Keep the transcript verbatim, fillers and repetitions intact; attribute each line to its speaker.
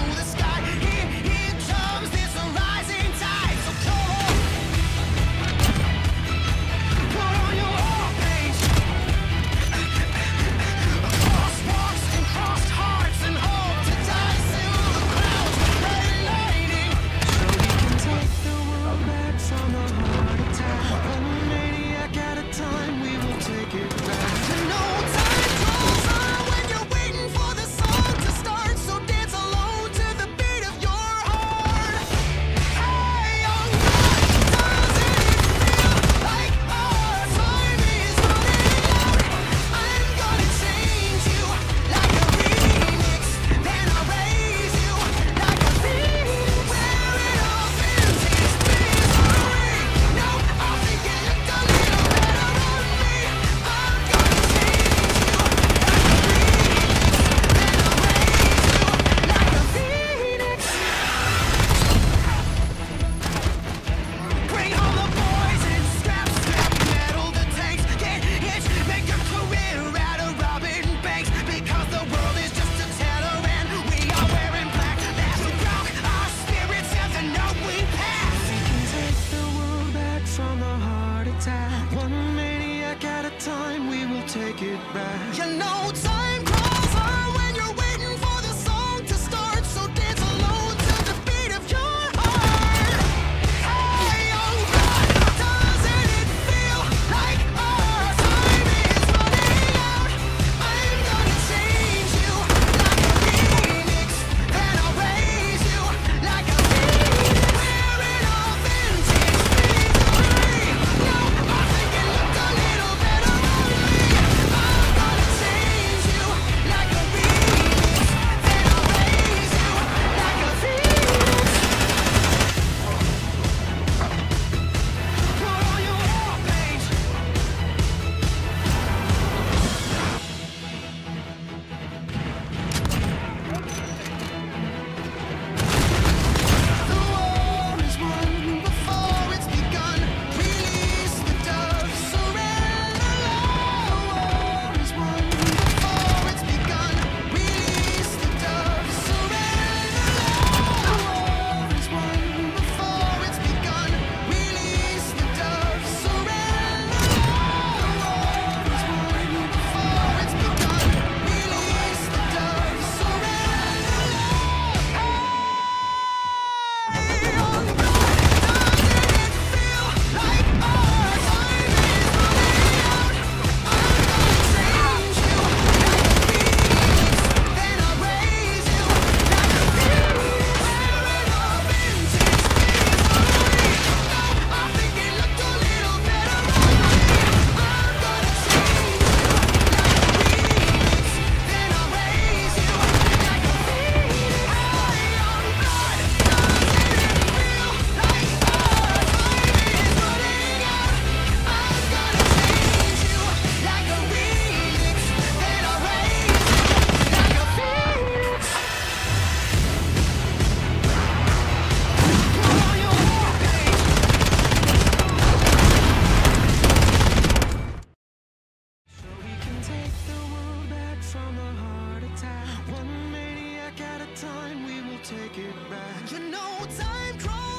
Speaker 1: the sky. Here, here comes this rising tide. So come on, put on your war paint. Crosswalks and crossed hearts and hope to die till the clouds red lightning. So we can take the world back from a heart attack. One maniac at a time, we will take it back. You know time goes on when you're waiting for the song to start. So dance alone to the beat of your heart. Hey, young blood, doesn't it feel like our time is running out? I'm gonna change you like a remix, then I'll raise you like a phoenix. Wearing a vintage misery. No, I think it looked a little better on me. I'm gonna change you like a remix, then I'll raise you like a phoenix. Bring all the boys and scrap, scrap metal, the tanks get hitched, make a career out of robbing banks, because the world is just a teller and we are wearing black. That's rock our spirits and the note we pass. We can take the world back from a heart attack. One maniac at a time, we will take it back. You know time crawls on when you're waiting for the song to start. So dance alone to the beat of your heart. Hey, young blood, doesn't it feel like our time is running out? I'm gonna change you like a remix, then I'll raise you like a phoenix. Wearing a vintage misery. No, I think it looked a little better on me. I'm gonna change you like a remix, then I'll raise you like a phoenix. Put on your war paint. The war is won before it's begun. Release the dove, surrender love. The war is won before it's begun. Release the dove, surrender love. The war is won before it's begun. Release the dove, surrender love. The war is won before it's begun. Release the dove, surrender love. Hey, young blood, doesn't it feel like our time is running out? I'm gonna change you like a phoenix, then I'll raise you like a phoenix. Wearing a vintage misery. No, I think it looked a little better on me. I'm gonna change you like a remix, then I'll raise you like a phoenix. Hey, young blood, doesn't it feel like our time is running out? I'm gonna change you like a remix, then I'll raise you like a phoenix. Put on your war paint. So we can take the world back from a heart attack. One maniac at a time, we will take it back. You know time crawls